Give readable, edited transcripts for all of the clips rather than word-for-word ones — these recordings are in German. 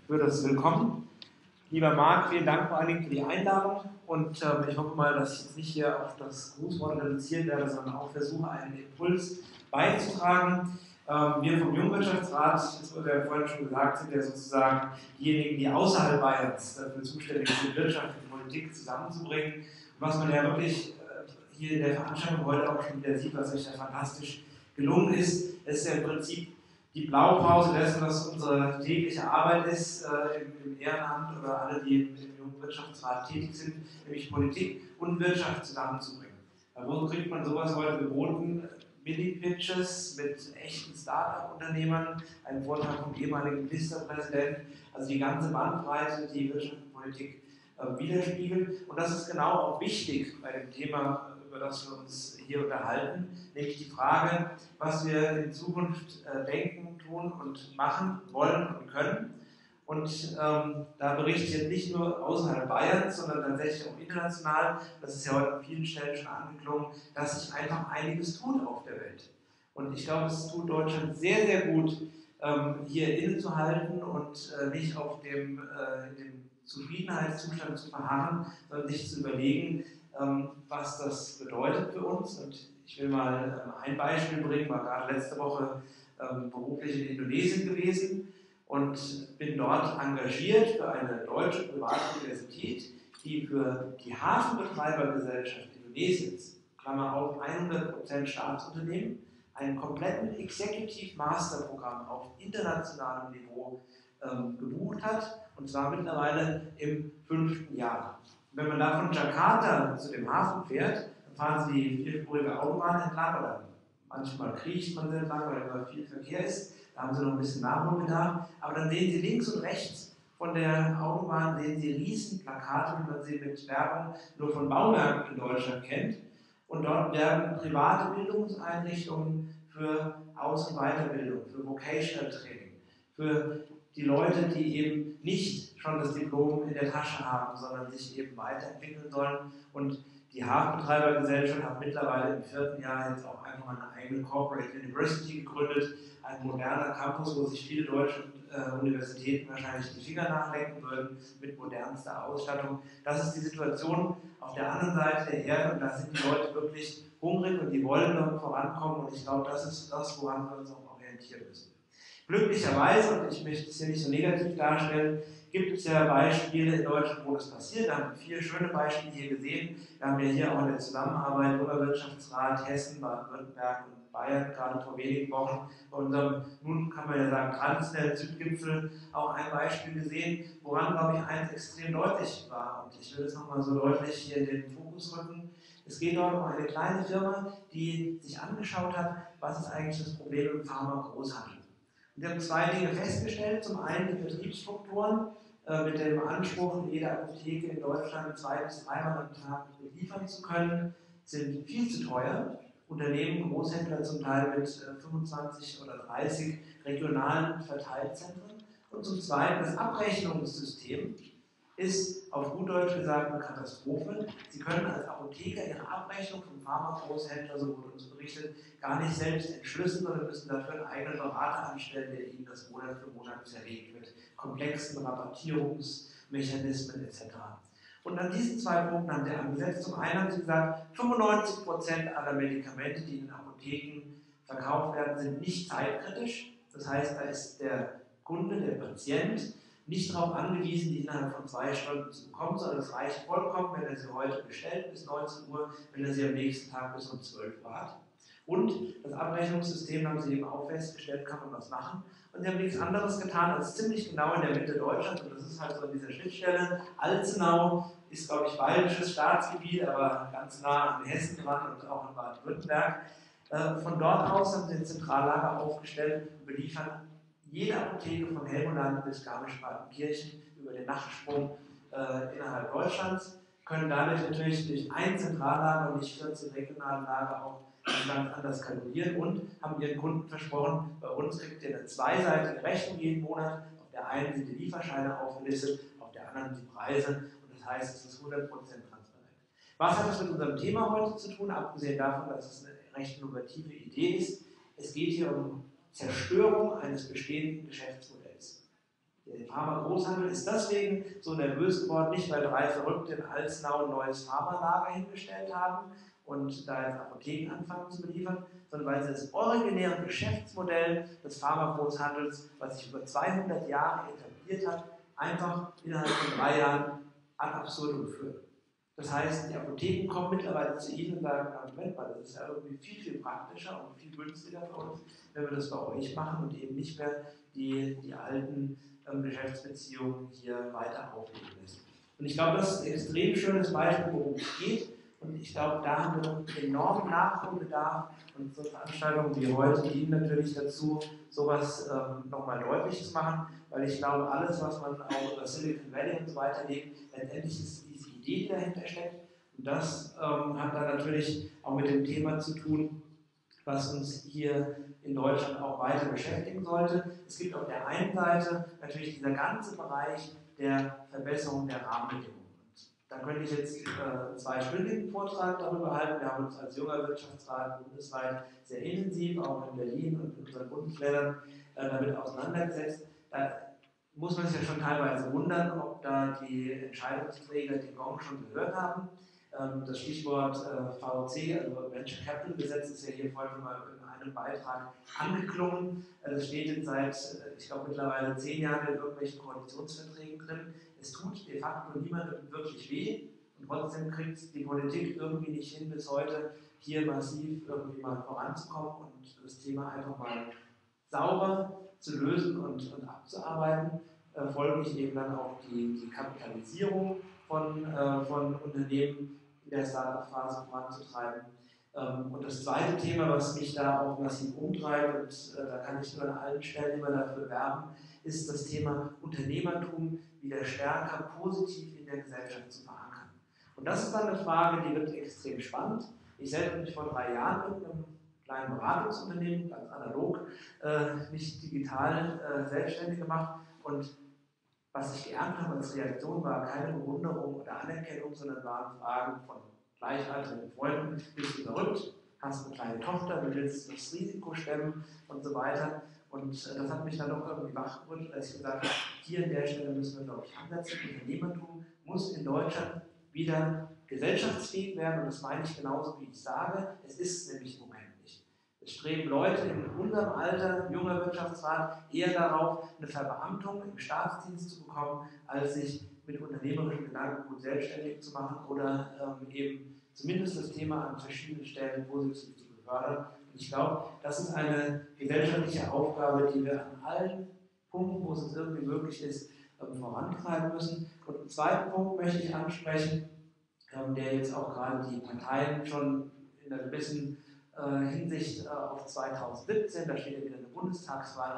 für das Willkommen. Lieber Marc, vielen Dank vor allen Dingen für die Einladung und ich hoffe mal, dass ich jetzt nicht hier auf das Grußwort reduzieren werde, sondern auch versuche, einen Impuls beizutragen. Wir vom Jungwirtschaftsrat, das wurde ja vorhin schon gesagt, sind ja sozusagen diejenigen, die außerhalb Bayerns dafür zuständig sind, Wirtschaft und Politik zusammenzubringen. Und was man ja wirklich hier in der Veranstaltung heute auch schon wieder sieht, was euch ja fantastisch gelungen ist, ist ja im Prinzip die Blaupause dessen, was unsere tägliche Arbeit ist, im Ehrenamt oder alle, die im Jungwirtschaftsrat tätig sind, nämlich Politik und Wirtschaft zusammenzubringen. Wo kriegt man sowas heute geboten? Mini-Pitches mit echten Start-up-Unternehmern, ein Vortrag vom ehemaligen Ministerpräsidenten, also die ganze Bandbreite, die Wirtschaft und Politik widerspiegelt. Und das ist genau auch wichtig bei dem Thema, über das wir uns hier unterhalten, nämlich die Frage, was wir in Zukunft denken, tun und machen wollen und können. Und da berichte ich jetzt nicht nur außerhalb Bayerns, sondern tatsächlich auch international, das ist ja heute an vielen Stellen schon angeklungen, dass sich einfach einiges tut auf der Welt. Und ich glaube, es tut Deutschland sehr, sehr gut, hier innezuhalten und nicht auf dem Zufriedenheitszustand zu verharren, sondern sich zu überlegen, was das bedeutet für uns. Und ich will mal ein Beispiel bringen, war gerade letzte Woche beruflich in Indonesien gewesen und bin dort engagiert für eine deutsche Privatuniversität, die für die Hafenbetreibergesellschaft Indonesiens, Klammer auf 100% Staatsunternehmen, einen kompletten Executive Master Programm auf internationalem Niveau gebucht hat, und zwar mittlerweile im 5. Jahr. Wenn man da von Jakarta zu dem Hafen fährt, dann fahren Sie die vierspurige Autobahn entlang oder manchmal kriecht man sie entlang, weil immer viel Verkehr ist. Da haben Sie noch ein bisschen Nachholbedarf. Aber dann sehen Sie links und rechts von der Autobahn sehen Sie riesen Plakate, wie man sie mit Werbung nur von Baumärkten in Deutschland kennt. Und dort werden private Bildungseinrichtungen für Aus- und Weiterbildung, für Vocational Training, für die Leute, die eben nicht schon das Diplom in der Tasche haben, sondern sich eben weiterentwickeln sollen. Und die Hafenbetreibergesellschaft hat mittlerweile im 4. Jahr jetzt auch einfach mal eine eigene Corporate University gegründet, ein moderner Campus, wo sich viele deutsche Universitäten wahrscheinlich die Finger nachlecken würden, mit modernster Ausstattung. Das ist die Situation auf der anderen Seite der Erde, und da sind die Leute wirklich hungrig und die wollen dort vorankommen, und ich glaube, das ist das, woran wir uns auch orientieren müssen. Glücklicherweise, und ich möchte es hier nicht so negativ darstellen, gibt es ja Beispiele in Deutschland, wo das passiert. Wir haben 4 schöne Beispiele hier gesehen. Wir haben ja hier auch in der Zusammenarbeit Oberwirtschaftsrat Hessen, Baden-Württemberg und Bayern gerade vor wenigen Wochen bei unserem, nun kann man ja sagen, traditionellen Südgipfel auch ein Beispiel gesehen, woran, glaube ich, eins extrem deutlich war. Und ich will es nochmal so deutlich hier in den Fokus rücken. Es geht dort um eine kleine Firma, die sich angeschaut hat, was ist eigentlich das Problem im Pharma-Großhandel. Wir haben 2 Dinge festgestellt. Zum einen die Vertriebsstrukturen mit dem Anspruch, jede Apotheke in Deutschland 2 bis 3 Mal am Tag beliefern zu können, sind viel zu teuer. Unternehmen, Großhändler zum Teil mit 25 oder 30 regionalen Verteilzentren. Und zum Zweiten das Abrechnungssystem ist auf gut Deutsch gesagt eine Katastrophe. Sie können als Apotheker Ihre Abrechnung vom Pharmagroßhändler, so wurde uns berichtet, gar nicht selbst entschlüsseln, sondern müssen dafür einen eigenen Berater anstellen, der Ihnen das Monat für Monat zerlegt mit komplexen Rabattierungsmechanismen etc. Und an diesen 2 Punkten haben Sie angesetzt. Zum einen haben Sie gesagt, 95% aller Medikamente, die in den Apotheken verkauft werden, sind nicht zeitkritisch. Das heißt, da ist der Kunde, der Patient, nicht darauf angewiesen, die innerhalb von 2 Stunden zu bekommen, sondern es reicht vollkommen, wenn er sie heute bestellt bis 19 Uhr, wenn er sie am nächsten Tag bis um 12 Uhr hat. Und das Abrechnungssystem, haben Sie eben auch festgestellt, kann man was machen. Und Sie haben nichts anderes getan, als ziemlich genau in der Mitte Deutschlands, und das ist halt so an dieser Schnittstelle. Alzenau ist, glaube ich, bayerisches Staatsgebiet, aber ganz nah an Hessen dran und auch in Baden-Württemberg. Von dort aus haben Sie ein Zentrallager aufgestellt und beliefern jede Apotheke von Helgoland bis Garmisch-Partenkirchen über den Nachtsprung innerhalb Deutschlands, können dadurch natürlich durch ein Zentrallager und nicht 14 regionale Lager auch ganz anders kalkulieren und haben ihren Kunden versprochen, bei uns kriegt ihr eine zweiseitige Rechnung jeden Monat. Auf der einen sind die Lieferscheine aufgelistet, auf der anderen die Preise, und das heißt, es ist 100% transparent. Was hat das mit unserem Thema heute zu tun, abgesehen davon, dass es eine recht innovative Idee ist? Es geht hier um Zerstörung eines bestehenden Geschäftsmodells. Der Pharma-Großhandel ist deswegen so nervös geworden, nicht weil 3 Verrückte in Alzenau ein neues Pharmalager hingestellt haben und da jetzt Apotheken anfangen zu beliefern, sondern weil sie das originäre Geschäftsmodell des Pharma-Großhandels, was sich über 200 Jahre etabliert hat, einfach innerhalb von 3 Jahren ad absurdum führen. Das heißt, die Apotheken kommen mittlerweile zu Ihnen und sagen, Moment mal, das ist ja irgendwie viel, viel praktischer und viel günstiger für uns, wenn wir das bei euch machen und eben nicht mehr die alten Geschäftsbeziehungen hier weiter aufleben müssen. Und ich glaube, das ist ein extrem schönes Beispiel, worum es geht. Und ich glaube, da haben wir einen enormen Nachholbedarf und so Veranstaltungen wie heute dienen natürlich dazu, sowas nochmal deutlich zu machen, weil ich glaube, alles, was man auch über Silicon Valley und so weiter legt, letztendlich ist diese Idee, die dahinter steckt. Und das hat dann natürlich auch mit dem Thema zu tun, was uns hier in Deutschland auch weiter beschäftigen sollte. Es gibt auf der einen Seite natürlich dieser ganze Bereich der Verbesserung der Rahmenbedingungen. Da könnte ich jetzt einen 2-stündigen Vortrag darüber halten. Wir haben uns als junger Wirtschaftsrat bundesweit sehr intensiv, auch in Berlin und in unseren Bundesländern, damit auseinandergesetzt. Da muss man sich ja schon teilweise wundern, ob da die Entscheidungsträger den Gong schon gehört haben. Das Stichwort VC, also Venture Capital Gesetz, ist ja hier vorhin mal in einem Beitrag angeklungen. Das steht jetzt seit, ich glaube, mittlerweile 10 Jahren in irgendwelchen Koalitionsverträgen drin. Es tut de facto niemandem wirklich weh und trotzdem kriegt die Politik irgendwie nicht hin, bis heute hier massiv irgendwie mal voranzukommen und das Thema einfach mal sauber zu lösen und abzuarbeiten. Folglich eben dann auch die Kapitalisierung von Unternehmen in der Startup-Phase voranzutreiben. Und das zweite Thema, was mich da auch massiv umtreibt, und da kann ich nur an allen Stellen immer dafür werben, ist das Thema Unternehmertum wieder stärker positiv in der Gesellschaft zu verankern. Und das ist dann eine Frage, die wird extrem spannend. Ich selbst habe mich vor 3 Jahren mit einem kleinen Beratungsunternehmen, ganz analog, nicht digital selbstständig gemacht. Und was ich geerntet habe als Reaktion, war keine Bewunderung oder Anerkennung, sondern waren Fragen von gleichaltrigen Freunden: Bist du verrückt? Hast eine kleine Tochter, du willst das Risiko stemmen und so weiter. Und das hat mich dann doch irgendwie wachgerüttelt, als ich gesagt habe, hier an der Stelle müssen wir, glaube ich, ansetzen. Unternehmertum muss in Deutschland wieder gesellschaftsfähig werden, und das meine ich genauso, wie ich sage. Es ist nämlich im Moment nicht. Es streben Leute in unserem Alter, junger Wirtschaftsrat, eher darauf, eine Verbeamtung im Staatsdienst zu bekommen, als sich mit unternehmerischen Gedanken gut selbstständig zu machen oder eben zumindest das Thema an verschiedenen Stellen positiv zu befördern. Und ich glaube, das ist eine gesellschaftliche Aufgabe, die wir an allen Punkten, wo es uns irgendwie möglich ist, vorantreiben müssen. Und einen zweiten Punkt möchte ich ansprechen, der jetzt auch gerade die Parteien schon in einer gewissen Hinsicht auf 2017, da steht ja wieder eine Bundestagswahl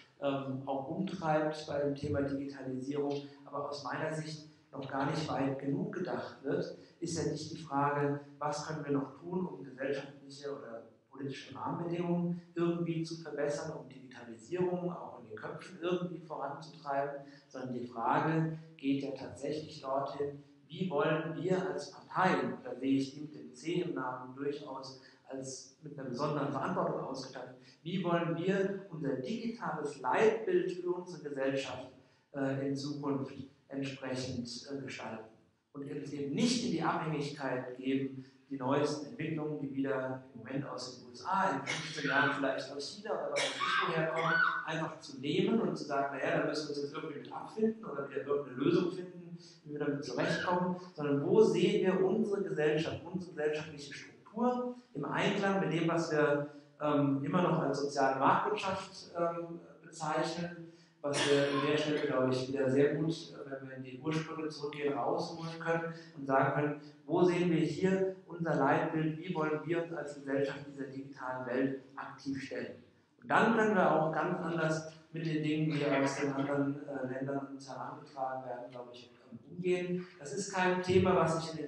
an, auch umtreibt bei dem Thema Digitalisierung, aber aus meiner Sicht noch gar nicht weit genug gedacht wird, ist ja nicht die Frage, was können wir noch tun, um gesellschaftliche oder politische Rahmenbedingungen irgendwie zu verbessern, um Digitalisierung auch in den Köpfen irgendwie voranzutreiben, sondern die Frage geht ja tatsächlich dorthin, wie wollen wir als Parteien, da sehe ich die mit dem C im Namen durchaus als mit einer besonderen Verantwortung ausgestattet, wie wollen wir unser digitales Leitbild für unsere Gesellschaft in Zukunft entsprechend gestalten und uns eben nicht in die Abhängigkeit geben, die neuesten Entwicklungen, die wieder im Moment aus den USA, in 15 Jahren vielleicht aus China oder was nicht woher kommen, einfach zu nehmen und zu sagen, naja, da müssen wir uns jetzt irgendwie mit abfinden oder wieder irgendeine Lösung finden, wie wir damit zurechtkommen, sondern wo sehen wir unsere Gesellschaft, unsere gesellschaftliche Struktur im Einklang mit dem, was wir immer noch als soziale Marktwirtschaft bezeichnen, was wir an der Stelle, glaube ich, wieder sehr gut, wenn wir in die Ursprünge zurückgehen, rausholen können und sagen können, wo sehen wir hier unser Leitbild, wie wollen wir uns als Gesellschaft dieser digitalen Welt aktiv stellen. Und dann können wir auch ganz anders mit den Dingen, die aus den anderen Ländern uns herangetragen werden, glaube ich, umgehen. Das ist kein Thema, was sich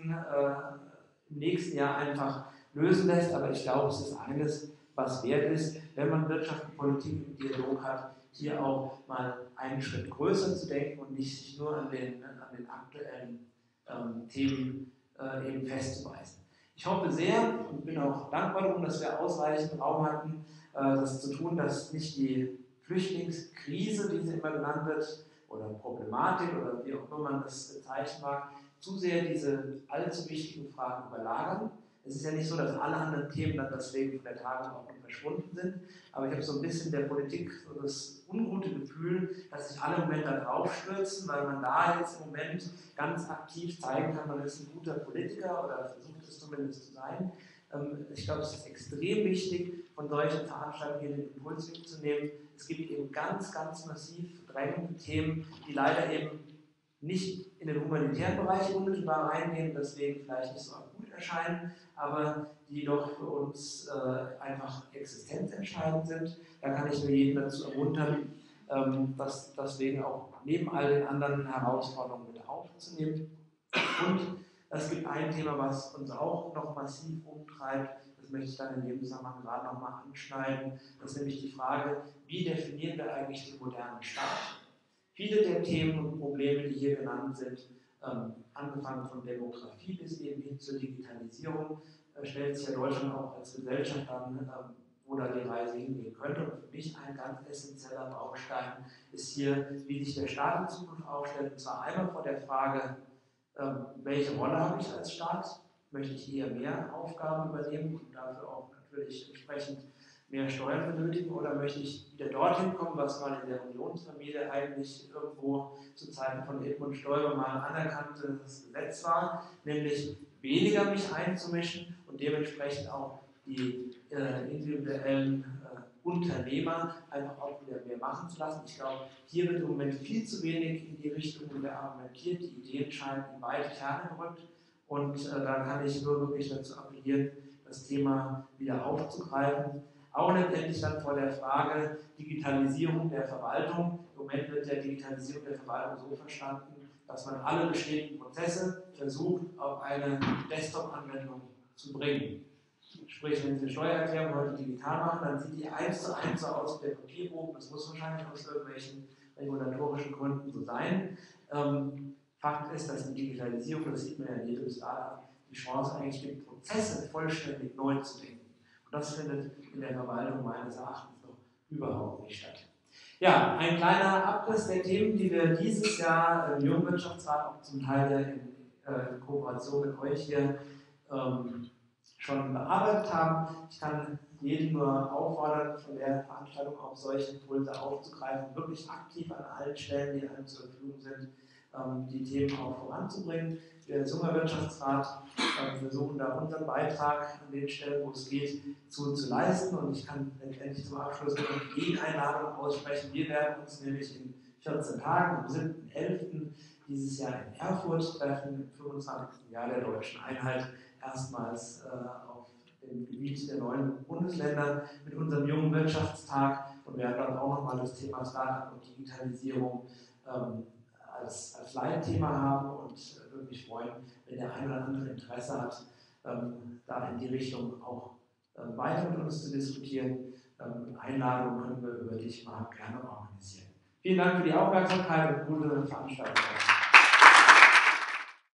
im nächsten Jahr einfach lösen lässt, aber ich glaube, es ist eines, was wert ist, wenn man Wirtschaft und Politik im Dialog hat, hier auch mal einen Schritt größer zu denken und nicht sich nur an den aktuellen Themen eben festzuweisen. Ich hoffe sehr und bin auch dankbar darum, dass wir ausreichend Raum hatten, das zu tun, dass nicht die Flüchtlingskrise, die sie immer genannt wird, oder Problematik oder wie auch immer man das bezeichnen mag, zu sehr diese allzu wichtigen Fragen überlagern. Es ist ja nicht so, dass alle anderen Themen dann deswegen von der Tagesordnung verschwunden sind, aber ich habe so ein bisschen der Politik so das ungute Gefühl, dass sich alle im Moment da drauf stürzen, weil man da jetzt im Moment ganz aktiv zeigen kann, man ist ein guter Politiker oder versucht es zumindest zu sein. Ich glaube, es ist extrem wichtig, von solchen Veranstaltungen hier den Impuls mitzunehmen. Es gibt eben ganz, ganz massiv drängende Themen, die leider eben nicht in den humanitären Bereich unmittelbar reingehen, deswegen vielleicht nicht so akut erscheinen, aber die doch für uns einfach existenzentscheidend sind. Da kann ich nur jeden dazu ermuntern, das deswegen auch neben all den anderen Herausforderungen mit aufzunehmen. Und es gibt ein Thema, was uns auch noch massiv umtreibt, das möchte ich dann in dem Zusammenhang gerade nochmal anschneiden, das ist nämlich die Frage, wie definieren wir eigentlich den modernen Staat? Viele der Themen und Probleme, die hier genannt sind, angefangen von Demografie bis eben hin zur Digitalisierung, stellt sich ja Deutschland auch als Gesellschaft an, wo da die Reise hingehen könnte. Und für mich ein ganz essentieller Baustein ist hier, wie sich der Staat in Zukunft aufstellt. Und zwar einmal vor der Frage, welche Rolle habe ich als Staat? Möchte ich eher mehr Aufgaben übernehmen und dafür auch natürlich entsprechend mehr Steuern benötigen, oder möchte ich wieder dorthin kommen, was mal in der Unionsfamilie eigentlich irgendwo zu Zeiten von Edmund Stoiber mal anerkanntes Gesetz war, nämlich weniger mich einzumischen und dementsprechend auch die individuellen Unternehmer einfach auch wieder mehr machen zu lassen. Ich glaube, hier wird im Moment viel zu wenig in die Richtung argumentiert, die Ideen scheinen in beide Ferne gerückt und da kann ich nur wirklich dazu appellieren, das Thema wieder aufzugreifen. Auch letztendlich dann vor der Frage Digitalisierung der Verwaltung. Im Moment wird ja Digitalisierung der Verwaltung so verstanden, dass man alle bestehenden Prozesse versucht, auf eine Desktop-Anwendung zu bringen. Sprich, wenn Sie eine Steuererklärung heute digital machen, dann sieht die 1:1 so aus wie der Papierbogen. Das muss wahrscheinlich aus irgendwelchen regulatorischen Gründen so sein. Fakt ist, dass die Digitalisierung, das sieht man ja in jedem Startup, die Chance eigentlich gibt, Prozesse vollständig neu zu denken. Und das findet in der Verwaltung meines Erachtens noch überhaupt nicht statt. Ja, ein kleiner Abriss der Themen, die wir dieses Jahr im Jungwirtschaftsrat auch zum Teil in Kooperation mit euch hier schon bearbeitet haben. Ich kann jeden nur auffordern, von der Veranstaltung auch solche Impulse aufzugreifen, wirklich aktiv an allen Stellen, die einem zur Verfügung sind, die Themen auch voranzubringen. Wir als junger Wirtschaftsrat versuchen da unseren Beitrag an den Stellen, wo es geht, zu leisten. Und ich kann letztendlich zum Abschluss noch die Gegeneinladung aussprechen. Wir werden uns nämlich in 14 Tagen, am 7.11. dieses Jahr in Erfurt treffen, im 25. Jahr der deutschen Einheit, erstmals auf dem Gebiet der neuen Bundesländer mit unserem jungen Wirtschaftstag und werden dann auch nochmal das Thema Startup und Digitalisierung als Leitthema haben und würde mich freuen, wenn der eine oder andere Interesse hat, da in die Richtung auch weiter mit uns zu diskutieren. Einladungen können wir über dich mal gerne organisieren. Vielen Dank für die Aufmerksamkeit und gute Veranstaltung.